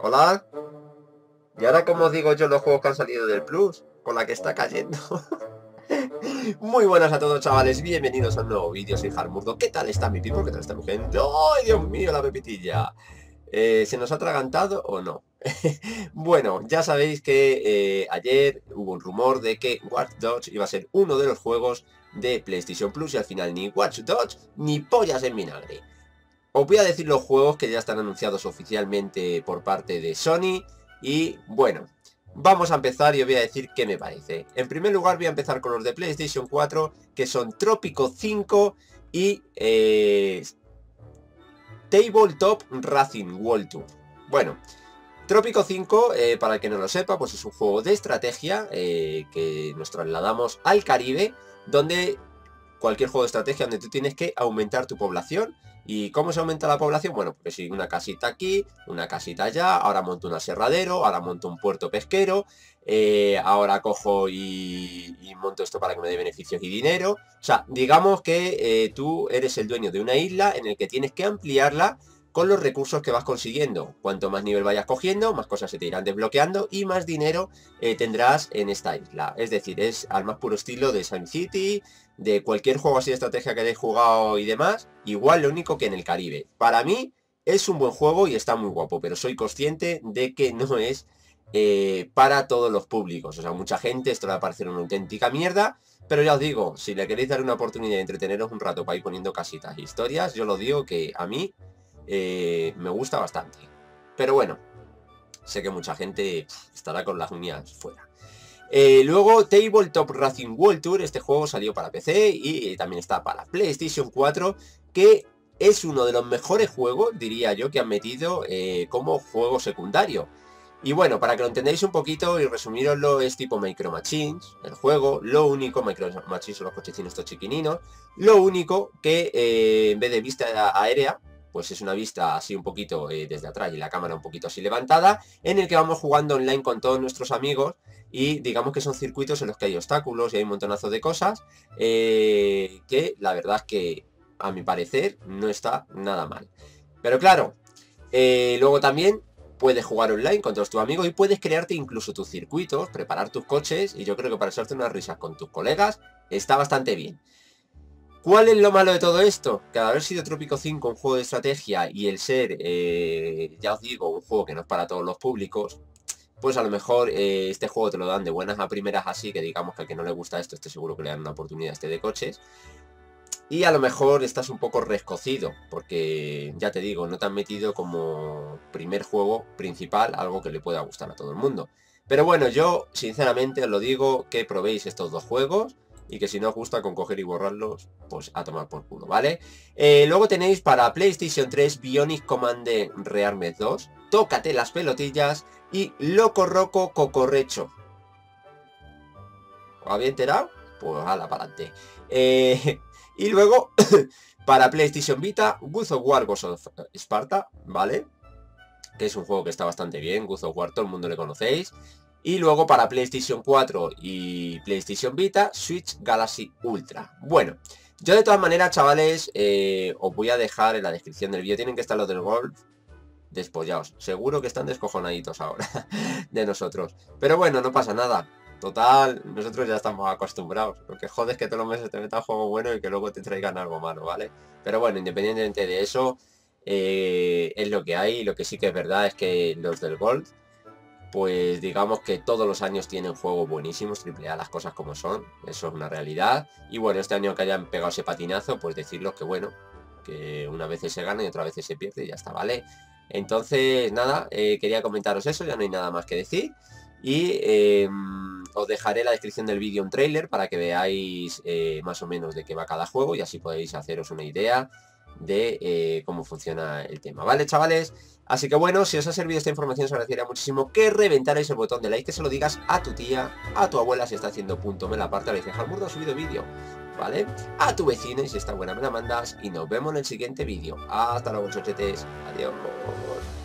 Hola. ¿Y ahora cómo os digo yo los juegos que han salido del Plus? Con la que está cayendo. Muy buenas a todos, chavales. Bienvenidos a un nuevo vídeo. Soy Jarmurdo. ¿Qué tal está mi people? ¿Qué tal está mi gente? ¡Ay, Dios mío, la pepitilla! ¿Se nos ha atragantado o no? Bueno, ya sabéis que ayer hubo un rumor de que Watch Dogs iba a ser uno de los juegos de PlayStation Plus y al final ni Watch Dogs ni pollas en vinagre. Os voy a decir los juegos que ya están anunciados oficialmente por parte de Sony y bueno, vamos a empezar y os voy a decir qué me parece. En primer lugar voy a empezar con los de PlayStation 4, que son Trópico 5 y Tabletop Racing World Tour. Bueno, Trópico 5, para el que no lo sepa, pues es un juego de estrategia que nos trasladamos al Caribe, donde cualquier juego de estrategia donde tú tienes que aumentar tu población. ¿Y cómo se aumenta la población? Bueno, porque si una casita aquí, una casita allá, ahora monto un aserradero, ahora monto un puerto pesquero, ahora cojo y monto esto para que me dé beneficios y dinero. O sea, digamos que tú eres el dueño de una isla en el que tienes que ampliarla con los recursos que vas consiguiendo. Cuanto más nivel vayas cogiendo, más cosas se te irán desbloqueando y más dinero tendrás en esta isla. Es decir, es al más puro estilo de SimCity, de cualquier juego así de estrategia que hayáis jugado y demás. Igual, lo único que en el Caribe. Para mí es un buen juego y está muy guapo, pero soy consciente de que no es para todos los públicos. O sea, mucha gente esto le va a parecer una auténtica mierda. Pero ya os digo, si le queréis dar una oportunidad de entreteneros un rato para ir poniendo casitas e historias, yo lo digo que a mí me gusta bastante. Pero bueno, sé que mucha gente estará con las uñas fuera. Luego Tabletop Racing World Tour. Este juego salió para PC y también está para PlayStation 4, que es uno de los mejores juegos, diría yo, que han metido como juego secundario. Y bueno, para que lo entendáis un poquito y resumiroslo, es tipo Micro Machines, el juego. Lo único, Micro Machines son los cochecinos estos chiquininos. Lo único que en vez de vista aérea, pues es una vista así un poquito desde atrás y la cámara un poquito así levantada, en el que vamos jugando online con todos nuestros amigos y digamos que son circuitos en los que hay obstáculos y hay un montonazo de cosas que la verdad es que a mi parecer no está nada mal. Pero claro, luego también puedes jugar online con todos tus amigos y puedes crearte incluso tus circuitos, preparar tus coches y yo creo que para echarte unas risas con tus colegas está bastante bien. ¿Cuál es lo malo de todo esto? Que al haber sido Trópico 5 un juego de estrategia y el ser, ya os digo, un juego que no es para todos los públicos, pues a lo mejor este juego te lo dan de buenas a primeras así, que digamos que al que no le gusta esto, estoy seguro que le dan una oportunidad a este de coches. Y a lo mejor estás un poco rescocido, porque ya te digo, no te han metido como primer juego principal algo que le pueda gustar a todo el mundo. Pero bueno, yo sinceramente os lo digo, que probéis estos dos juegos y que si no os gusta con coger y borrarlos, pues a tomar por culo, ¿vale? Luego tenéis para PlayStation 3 Bionic Commande Rearmed 2, Tócate las pelotillas y Loco Roco Cocorrecho. ¿Os había enterado? Pues ala, para adelante. Y luego, para PlayStation Vita, God of War Ghost of Sparta, ¿vale? Que es un juego que está bastante bien, God of War, todo el mundo le conocéis. Y luego para PlayStation 4 y PlayStation Vita, Switch Galaxy Ultra. Bueno, yo de todas maneras, chavales, os voy a dejar en la descripción del vídeo. Tienen que estar los del golf despollados. Seguro que están descojonaditos ahora de nosotros. Pero bueno, no pasa nada. Total, nosotros ya estamos acostumbrados. Lo que jode es que todos los meses te metan juego bueno y que luego te traigan algo malo, ¿vale? Pero bueno, independientemente de eso, es lo que hay. Lo que sí que es verdad es que los del Gold, pues digamos que todos los años tienen juegos buenísimos, AAA, las cosas como son, eso es una realidad. Y bueno, este año que hayan pegado ese patinazo, pues decirles que bueno, que una vez se gana y otra vez se pierde y ya está, ¿vale? Entonces, nada, quería comentaros eso, ya no hay nada más que decir. Y os dejaré en la descripción del vídeo un tráiler para que veáis más o menos de qué va cada juego y así podéis haceros una idea de cómo funciona el tema, ¿vale, chavales? Así que bueno, si os ha servido esta información, os agradecería muchísimo que reventarais el botón de like, que se lo digas a tu tía, a tu abuela si está haciendo punto, me la parte, le dice, Jarmurdo ha subido vídeo, ¿vale? A tu vecino y si está buena me la mandas y nos vemos en el siguiente vídeo. Hasta luego, chochetes, adiós.